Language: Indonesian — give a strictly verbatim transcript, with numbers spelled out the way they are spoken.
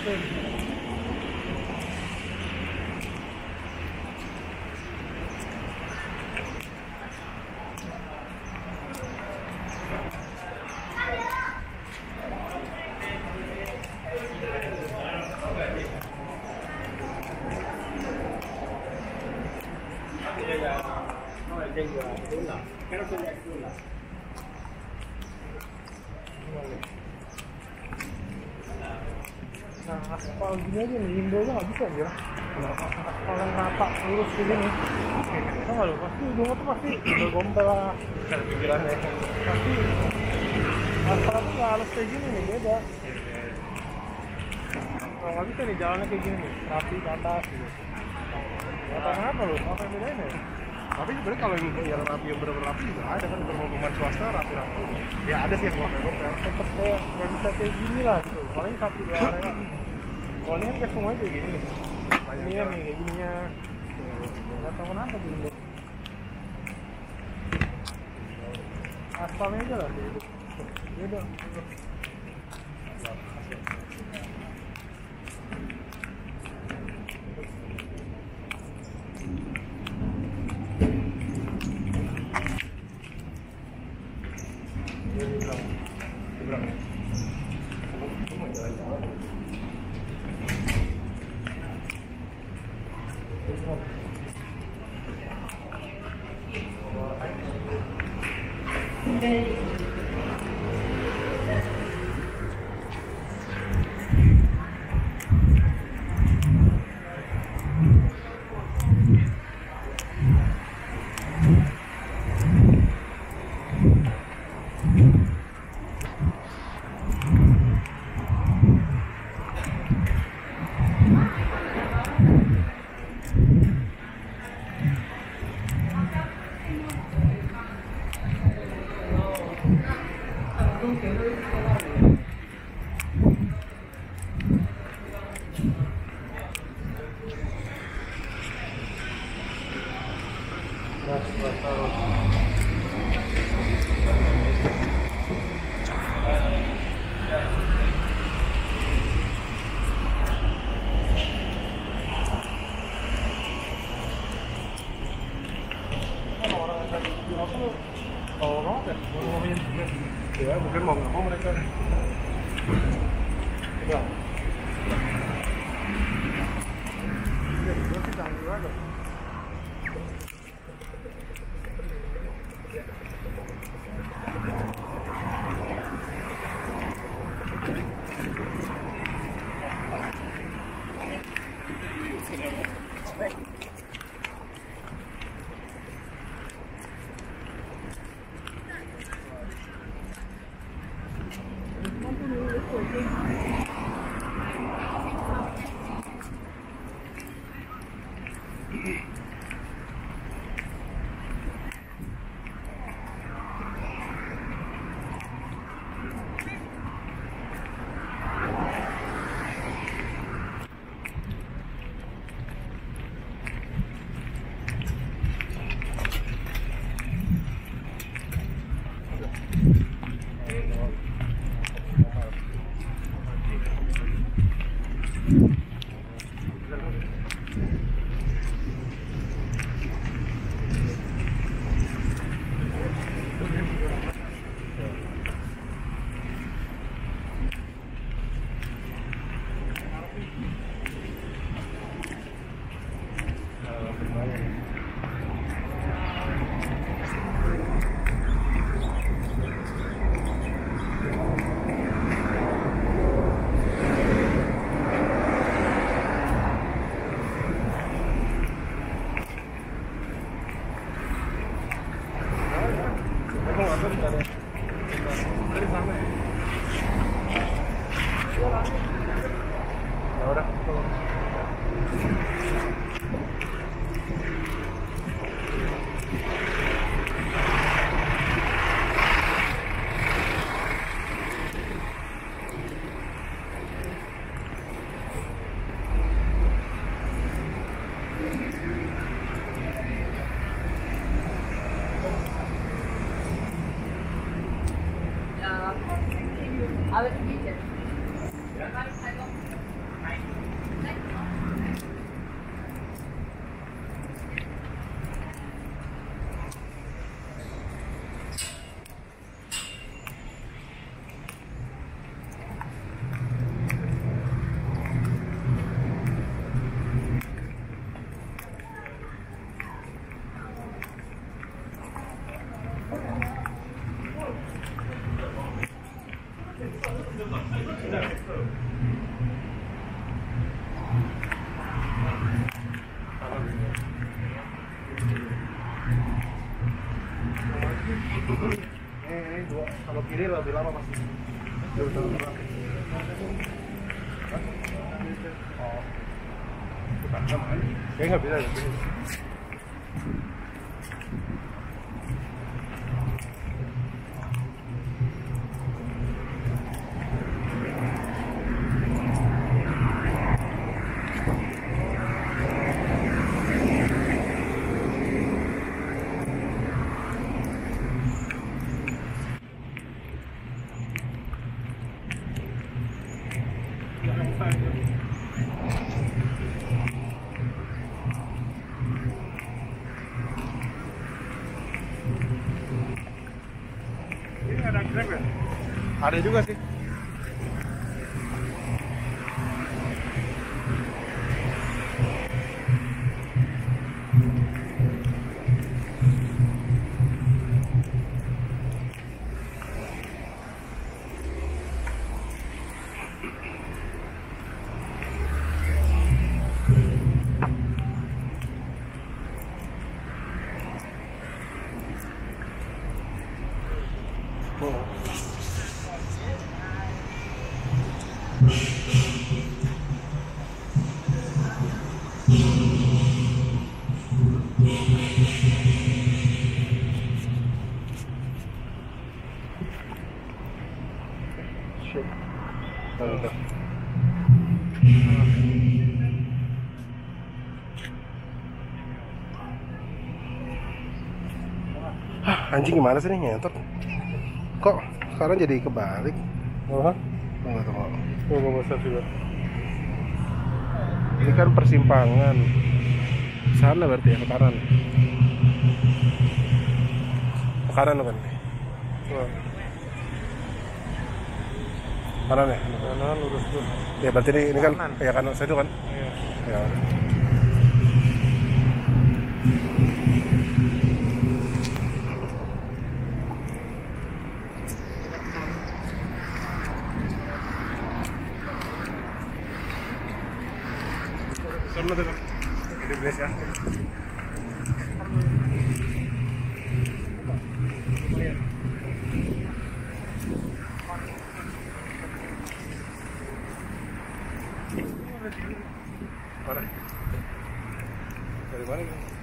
Nah, aspal gini aja nih, Indo nggak bisa ya. Aspal yang rata lurus kayak gini. Tau nggak lo? Pasti ujungnya tuh pasti bergombal lah. Pikirannya pasti aspal tuh nggak halus kayak gini nih, beda. Kalau nggak bisa nih jalannya kayak gini nih, rapi ke atas gitu. Apa kenapa lo? Apa yang bedanya? Tapi sebenarnya kalau yang yang rapi yang benar-benar rapi juga ada kan perhubungan swasta rapi-rapi. Ya ada sih yang gopel-gopel. Tetep kayak nggak bisa kayak gini lah gitu. Paling satu dua area. Kalau ini kan kayak semuanya kayak gini. Ini ya nih kayak gininya. Nggak tahu kenapa gini. Aspalnya aja lah. Beda. Ya mungkin mau nggak mau mereka coba ya gue sih canggih aja. Ini, ini dua, kalau kiri lebih lama masih. Jauh jauh berapa? Oh, bukan sama ini. Kayaknya nggak bisa ya. Ini ada grab ya? Ada juga sih. Hah, anjing gimana sih nih nyentot? Kok sekarang jadi kebalik? Oh, Nggak tahu. tuh gue besar juga. Ini kan persimpangan. Sana berarti ya, ke kanan. Ke kanan kan? Wah, Kanan ya? kanan lurus tuh. Ya berarti ini, ini kan Kanan. ya kanan saya itu kan? Iya. Ya. Sana tuh kan? Di place ya. Mana? Dari mana?